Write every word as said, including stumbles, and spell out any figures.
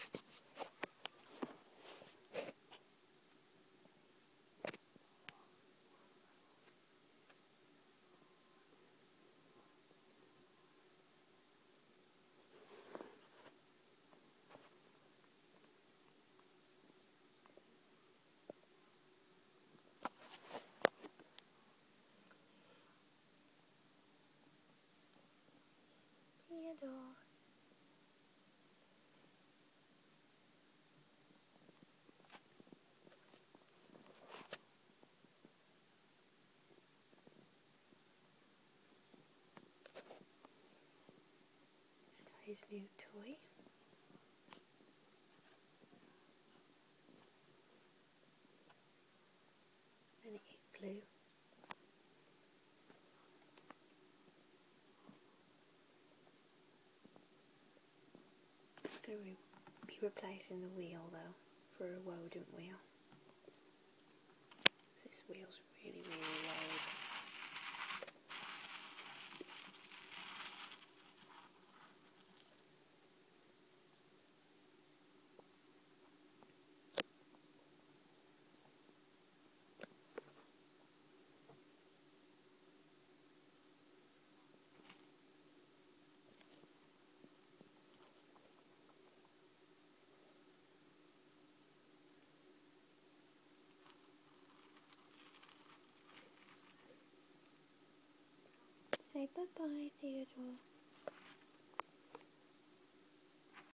Theodore. He's got his new toy. An igloo. It's going to be replacing the wheel though for a wodent wheel. This wheel's really, really loud. Say bye-bye, Theodore.